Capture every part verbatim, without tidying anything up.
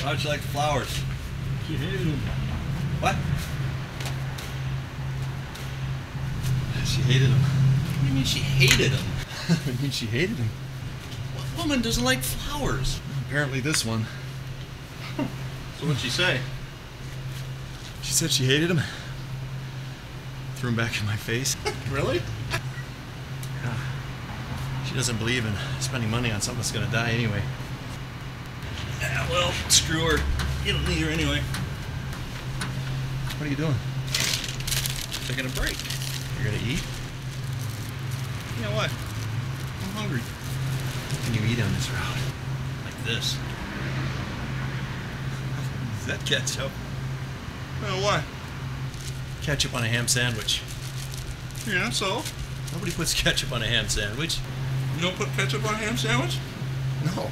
How'd you like the flowers? She hated them. What? She hated them. What do you mean she hated them? I mean, she hated them. What woman doesn't like flowers? Apparently this one. So what'd she say? She said she hated him. Threw him back in my face. Really? Yeah. She doesn't believe in spending money on something that's gonna die anyway. Yeah, well, screw her. You don't need her anyway. What are you doing? Taking a break. You're gonna eat? You know what? I'm hungry. What can you eat on this route? Like this. Is that ketchup? Well, what? Ketchup on a ham sandwich. Yeah, so? Nobody puts ketchup on a ham sandwich. You don't put ketchup on a ham sandwich? No.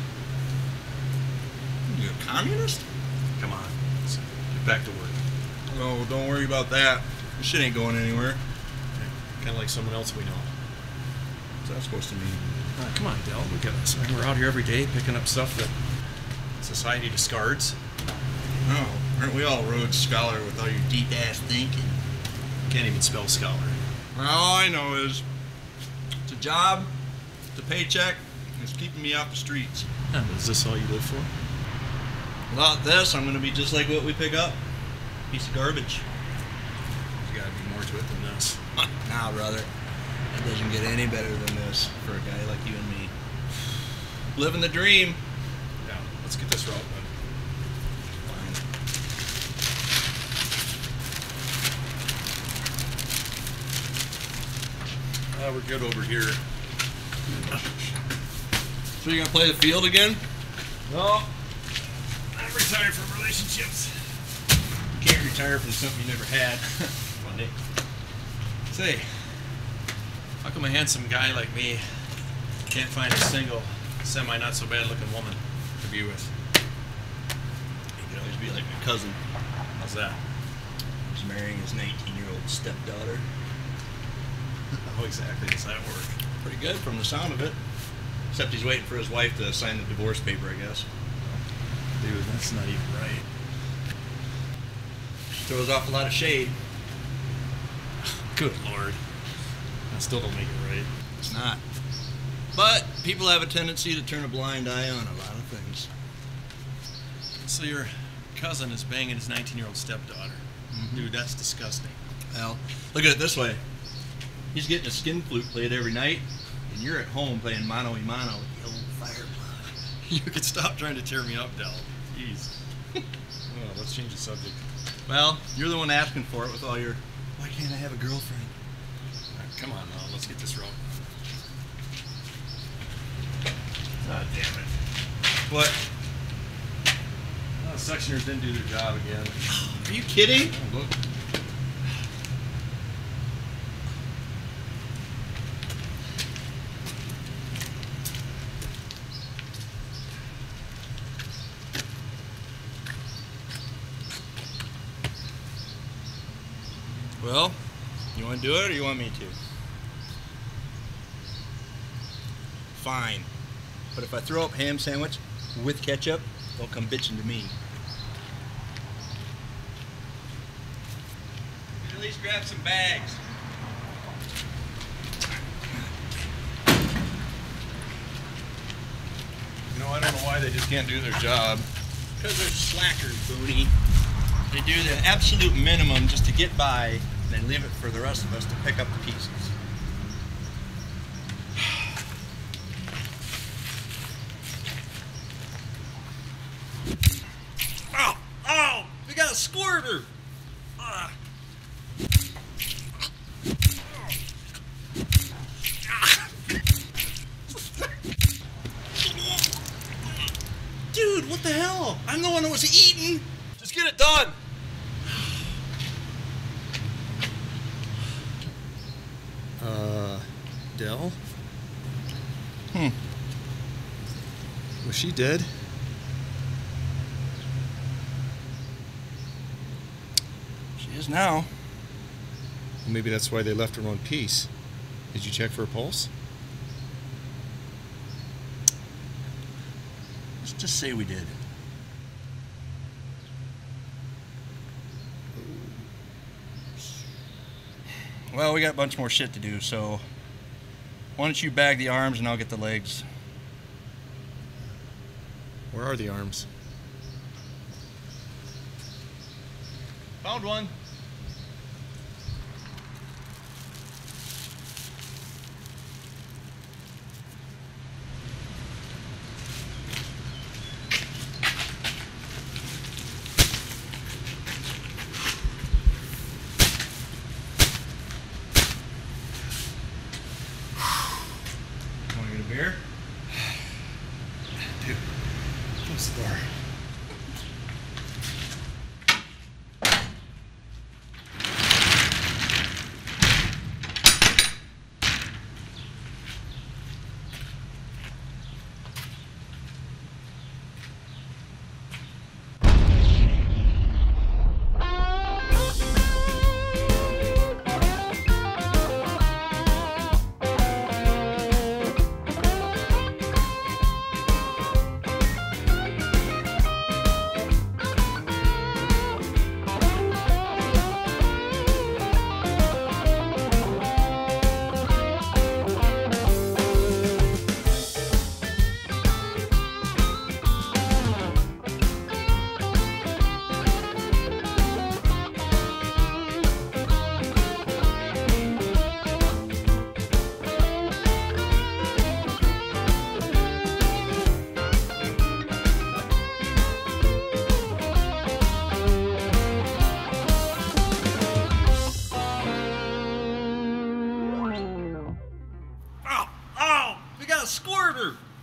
You a communist? Come on. Let's get back to work. No, don't worry about that. This shit ain't going anywhere. Kind of like someone else we know. What's that supposed to mean? Uh, come on, Del. Look at us. I mean, we're out here every day picking up stuff that society discards. No, aren't we all Rhodes Scholar with all your deep-ass thinking? Can't even spell scholar. Well, all I know is it's a job, it's a paycheck, and it's keeping me off the streets. And is this all you live for? Without this, I'm going to be just like what we pick up. Piece of garbage. There's got to be more to it than this. Nah, brother. It doesn't get any better than this for a guy like you and me. Living the dream. Yeah, let's get this route done. Uh, we're good over here. So you're going to play the field again? No. I'm retired from relationships. You can't retire from something you never had. One day. Say, how come a handsome guy like me can't find a single, semi-not-so-bad-looking woman to be with? You could always be like my cousin. How's that? He's marrying his nineteen-year-old stepdaughter. How exactly does that work? Pretty good from the sound of it. Except he's waiting for his wife to sign the divorce paper, I guess. Dude, that's not even right. Throws off a lot of shade. Good Lord. That still don't make it right. It's not. But people have a tendency to turn a blind eye on a lot of things. So your cousin is banging his nineteen-year-old stepdaughter. Mm-hmm. Dude, that's disgusting. Well, look at it this way. He's getting a skin flute played every night, and you're at home playing mano a mano with the old fire plug. You could stop trying to tear me up, Del. Jeez. Oh, let's change the subject. Well, you're the one asking for it with all your, why can't I have a girlfriend? All right, come on now, let's get this rolling. Ah, damn it. What? Oh, the sectioners didn't do their job again. Are you kidding? Oh, look. Well, you want to do it or you want me to? Fine. But if I throw up ham sandwich with ketchup, they'll come bitching to me. At least grab some bags. You know, I don't know why they just can't do their job. Because they're slackers, Booney. They do the absolute minimum just to get by, and then leave it for the rest of us to pick up the pieces. Oh! Oh! We got a squirter! Ah. Dude, what the hell? I'm the one that was eating! Just get it done! Uh, Del? Hmm. Was she dead? She is now. Well, maybe that's why they left her in one piece. Did you check for a pulse? Let's just say we did. Well, we got a bunch more shit to do, so why don't you bag the arms and I'll get the legs. Where are the arms? Found one. Want to get a beer? Dude, close the door. Oh, oh, we got a squirter.